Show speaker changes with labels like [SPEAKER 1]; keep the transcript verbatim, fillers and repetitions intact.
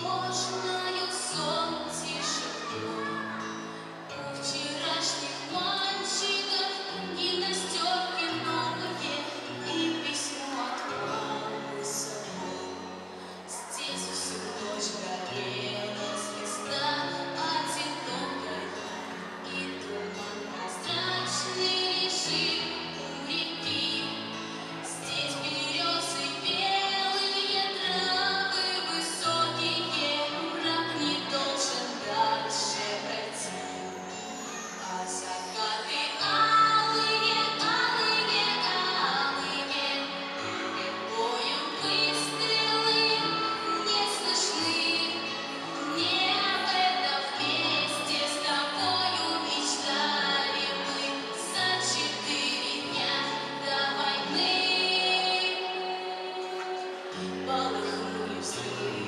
[SPEAKER 1] тревожною сон тишину. У вчерашних мальчиков гимнастерки новые и письмо от мамы с собой. Здесь всю ночь горела звезда одинокая, и туман прозрачный лежит у реки. Здесь березы белые, травы высокие, мрак не должен дальше пройти. А закаты алые, алые, алые, перебоем выстрелы не слышны. Не об этом вместе с тобою мечтали мы за четыре дня до войны. Полыхнули взрывы.